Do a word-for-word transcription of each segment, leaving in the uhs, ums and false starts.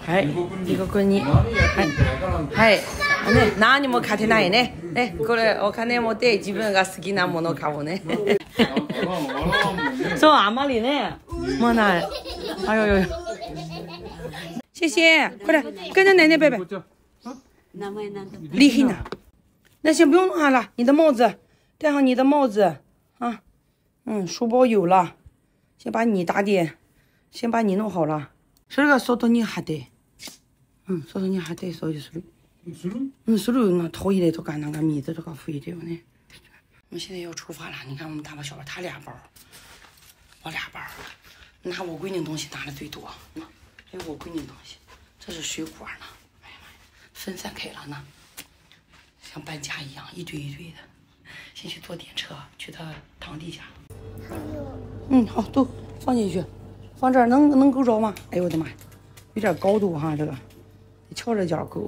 はい、リコ君に。はい。はい。ね、何も買ってないね。ね、これお金持って自分が好きなもの買おうね。そう、あまりね。もうない。哎呦呦。谢谢，快点跟着奶奶拜拜。丽希娜，那先不用弄它了，你的帽子，戴上你的帽子啊。嗯，书包有了，先把你打点，先把你弄好了。それが外に貼って。うん、外に貼って掃除する。する？嗯，する。那头一类都干那个米子都搞敷一点呢。我们现在要出发了，你看我们大包小包，他俩包，我俩包，拿我闺女东西拿的最多，那还有我闺女东西，这是水果呢，哎呀妈呀，分散开了呢，像搬家一样，一堆一堆的。先去坐电车去他堂弟家。嗯，好，都放进去，放这儿能能够着吗？哎呦我的妈呀，有点高度哈，这个。翘着脚够。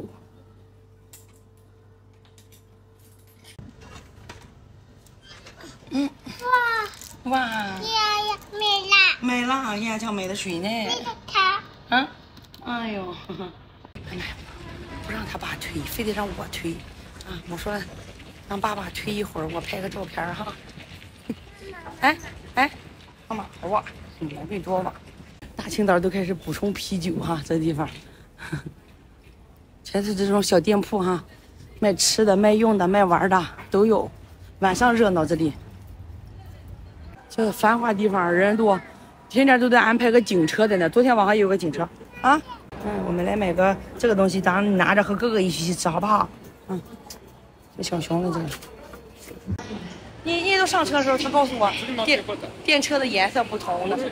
嗯，哇哇！呀呀，没了，没了，呀，叫没的水呢。那个他。嗯，哎呦，哎呀，不让他爸推，非得让我推。啊，我说让爸爸推一会儿，我拍个照片哈。哎哎，妈妈好啊，毛病多吧？大清早都开始补充啤酒哈，这地方。全是这种小店铺哈，卖吃的、卖用的、卖玩的都有，晚上热闹这里。这繁华地方人多，天天都得安排个警车在那。昨天晚上有个警车啊。嗯，我们来买个这个东西，咱拿着和哥哥一起去吃好不好？嗯，这小熊的这个。你你都上车的时候，他告诉我电电车的颜色不同的。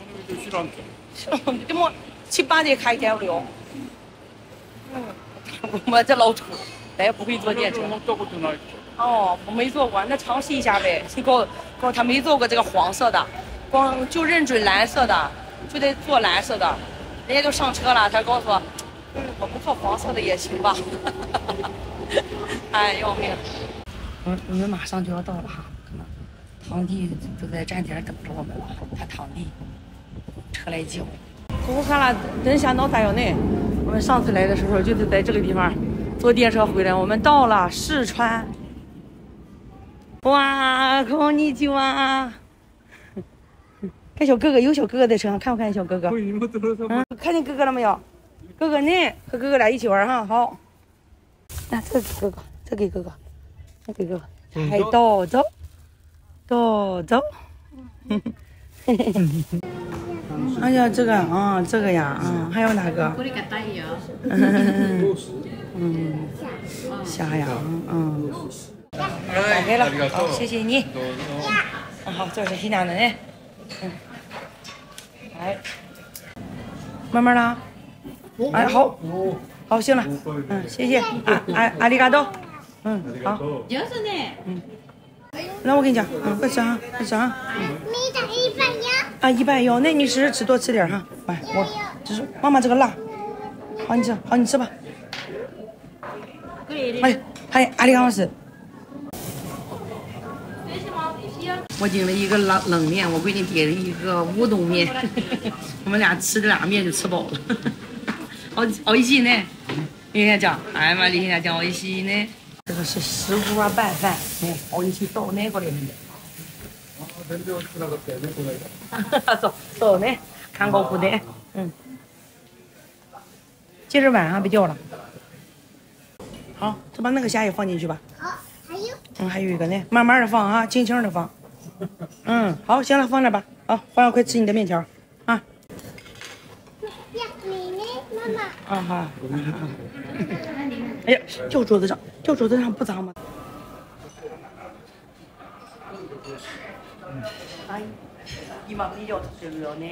这么七八节开掉了。嗯，我这老土，咱也不会坐电车。哦，我没坐过，那尝试一下呗。你告告他没坐过这个黄色的，光就认准蓝色的，就得坐蓝色的。人家都上车了，他告诉我，嗯，我不坐黄色的也行吧。哎，要命！我我们马上就要到了哈，可能堂弟都在站点等着我们了。他堂弟车来接我。我看了，等下闹啥样呢？我们上次来的时候就是在这个地方坐电车回来，我们到了四川。哇，こんにちは！看小哥哥，有小哥哥在车上，看不看见小哥哥？嗯，看见哥哥了没有？哥哥呢？和哥哥俩一起玩哈，好。那这给哥哥，这给哥哥，这给哥哥，还倒走，倒走。哎呀，这个啊，这个呀，啊，还有哪个？嗯嗯，虾呀，嗯，打开了，好，谢谢你。嗯，好，这是新娘的呢。嗯，来，慢慢啦。哎，好，好，行了，嗯，谢谢，啊啊，阿里嘎多，嗯，好。就是呢。嗯。那我跟你讲，嗯，快吃哈，快吃哈。没的，一百幺。啊，一百幺，那你吃吃多吃点哈。来，我只是妈妈这个辣，好你吃，好你吃吧。哎，哎，阿里刚老师。我订了一个冷冷面，我闺女点了一个乌冬面，我们俩吃这俩面就吃饱了。好，好一起呢。李先讲，哎妈，李先讲好一起呢。这个是石锅拌饭，哎，好一起到那个里面。走走呢，看高苦的，嗯。接着晚上别叫了。好，再把那个虾也放进去吧。好，还有。嗯，还有一个呢，慢慢的放啊，轻轻的放。嗯，好，行了，放那吧。好，欢迎快吃你的面条啊。呀，你呢，妈妈？啊好。哎呀，掉桌子上，掉桌子上不脏吗？哎，你妈比较吃了呢。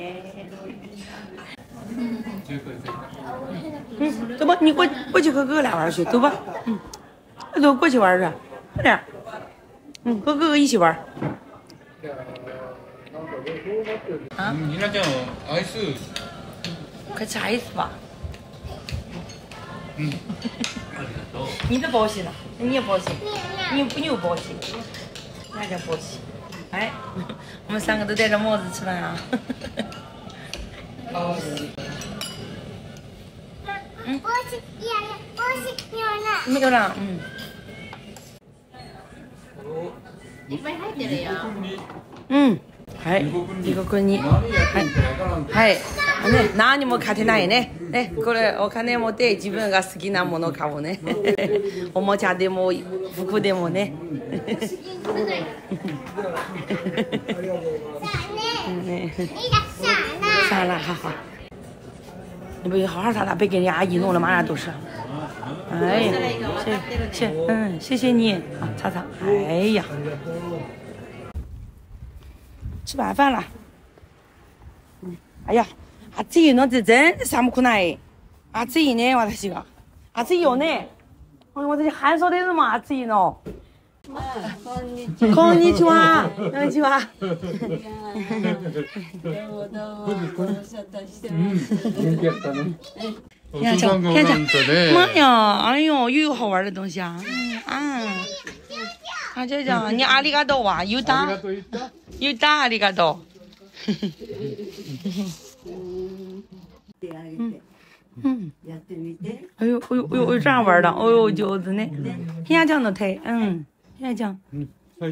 嗯，走吧，你过过去和哥哥俩玩去，走吧。嗯，走过去玩去，快点。嗯，和哥哥一起玩。啊？你那叫アイス。快吃アイス吧。嗯。你的包喜呢？你也包喜，你你有包喜，那叫包喜。哎，我们三个都戴着帽子吃饭啊。包喜。 嗯。没有了，嗯。うんはいいここにはいはいね何も買ってないねねこれお金持って自分が好きなもの買おうねおもちゃでも服でもね算了好好你不好好擦擦别给人阿姨弄了满哪都是哎呀谢谢嗯谢谢你啊擦擦哎呀吃晚饭了。嗯，哎呀，阿子怡侬这真是寒苦难阿子怡呢，我这是个，阿子怡有呢，我这是寒少的人嘛，阿子怡喏。こんにちは。こんにちは。どうもどうも。ご無沙汰してます。元気やったね。天长天长。妈呀，哎呦，又有好玩的东西啊！嗯啊，啊这这，你阿里嘎多哇，有打。有打ありがとう。嗯，哎呦哎呦哎呦，这样玩的，哎呦就是呢。现在讲的太，嗯，现在讲。嗯。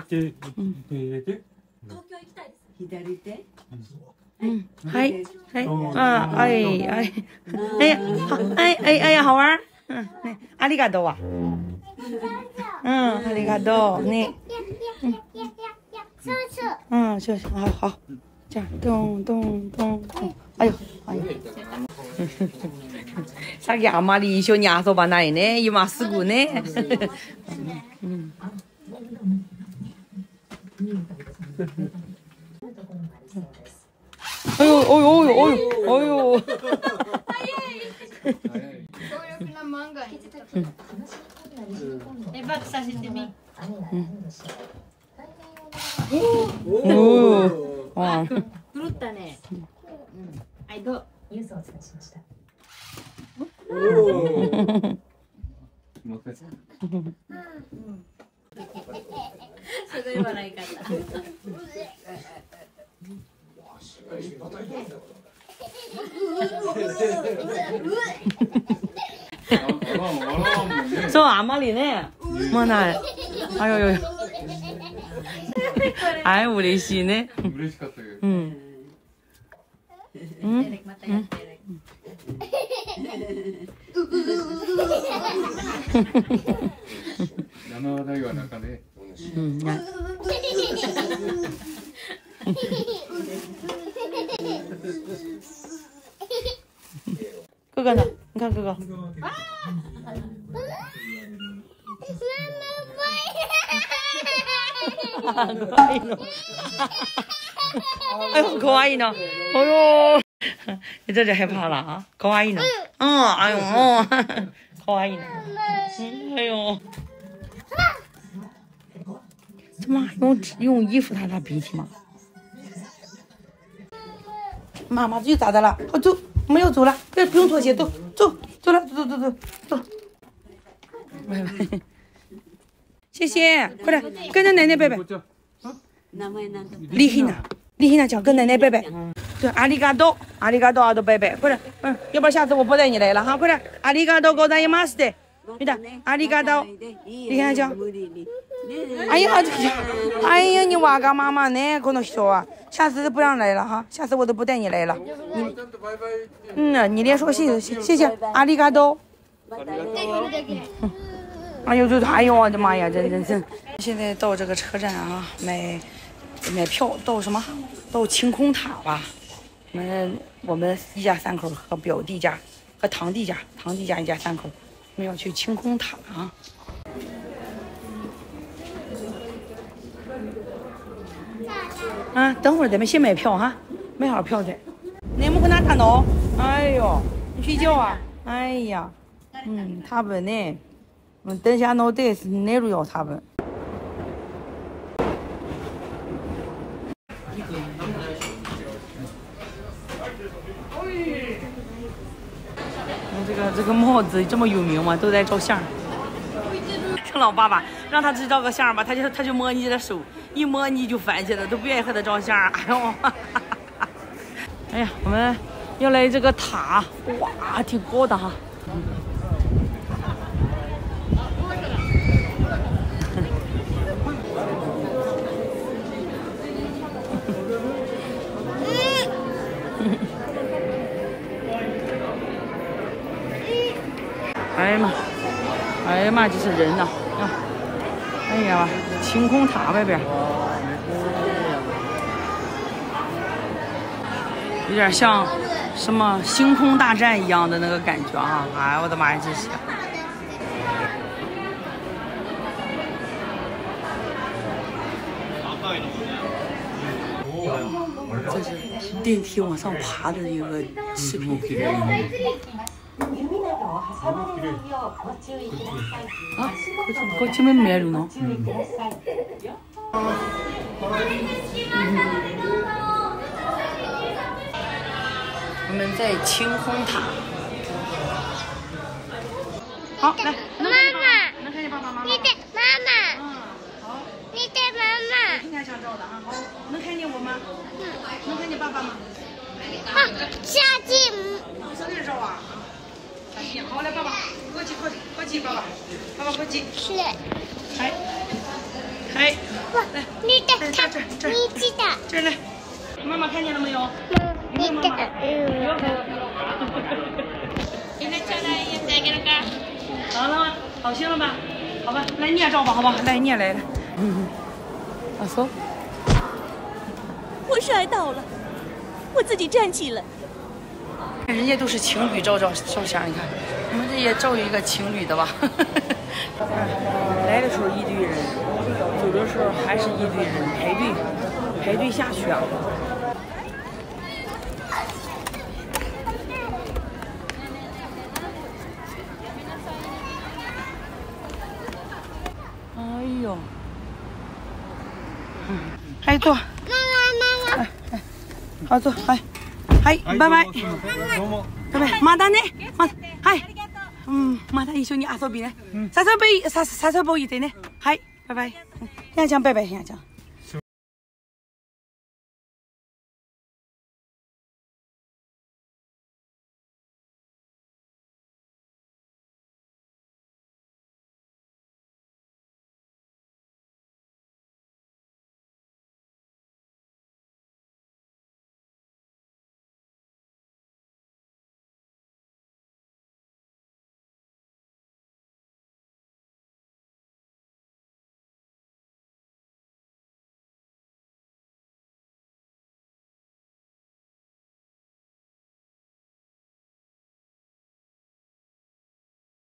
嗯，はいはいあはいはい哎呀好哎哎哎呀好玩嗯ねありがとうわ嗯ありがとうね嗯。嗯，行行，好好，这样咚咚咚咚，哎呦哎呦，啥个阿妈的小娘说吧，那呢，姨妈事故呢，嗯。哎呦哎呦哎呦哎呦え、バックさせてみ。おお。あ、狂ったね。うん。はい、どう。ニュースをお伝えしました。おお。すごい笑い方。そう、あまりね。もうない。あよよよ。あい、嬉しいね。嬉しかったけど。うん。うん。七話台は中で。うん。哥哥呢？你看哥哥。可愛いの。哎呦，可愛いの。哎呦，这就害怕了啊！可愛いの。嗯，哎呦，哦，可愛いの。哎呦，怎么用用衣服擦擦鼻涕吗？妈妈，这又咋的了？好走，我们要走了，不不用脱鞋，走走走了，走走走走走。拜拜。谢谢，快点跟着奶奶拜拜。李希娜，李希娜讲跟奶奶拜拜。对，阿里嘎多，阿里嘎多，阿多拜拜，快点，嗯，要不然下次我不带你来了哈，快点，阿里嘎多，ございます的，对的，阿里嘎多，李希娜讲。哎呀，这个，哎呀，你哇嘎妈妈呢？可能小啊，下次不让来了哈，下次我都不带你来了。你，嗯，你连说谢谢谢谢，阿里嘎多。哎呦，这哎呦，我的妈呀，真真真！现在到这个车站啊，买买票到什么？到晴空塔吧。我们我们一家三口和表弟家和堂弟家，堂弟家一家三口，我们要去晴空塔啊。啊，等会儿咱们先买票哈，买好票再。你们搁哪打闹？哎呦，你睡觉啊？哎呀，嗯，他们呢？嗯，等下脑袋是哪路要他们？这个这个帽子这么有名吗？都在照相。跟老爸爸让他去照个相吧，他就他就摸你的手，一摸你就烦起来，都不愿意和他照相。哎呦，哎呀，我们要来这个塔，哇，挺高的哈。 哎呀妈，哎呀妈，这是人呐！啊，哎呀，晴空塔外边，有点像什么星空大战一样的那个感觉啊！哎，我的妈呀，这是！这是电梯往上爬的一个视频。啊，こっちも見えるの？我们在晴空塔。好，来， 妈妈， 能看见爸爸妈妈？ 你的妈妈， 嗯，好。 你的妈妈。 今天想照的啊，好，能看见我吗？嗯，能看见爸爸吗？ 啊，下镜。 上那照啊。好，来，爸爸，过去，过去，过去，爸爸，爸爸过去。 是。 嗨，嗨，来， 你的， 这这这， 你记得。 这来，妈妈看见了没有？ 你的，嗯。 好了吗？好些了吧？好吧，来你也照吧，好吧？来你也来来。嗯，啊，走。 我摔倒了，我自己站起来。 人家都是情侣照照照相，你看，我们这也照一个情侣的吧。来的时候一堆人，走的时候还是一堆人，排队排队下去啊。哎呦，嗯，还坐。 妈妈妈妈。 哎哎，好坐，哎。はい、バイバイ。バイバイ。またね。また、はい。うん、また一緒に遊びね。誘い、誘いいてね。はい、バイバイ。ひなちゃん、バイバイ、ひなちゃん。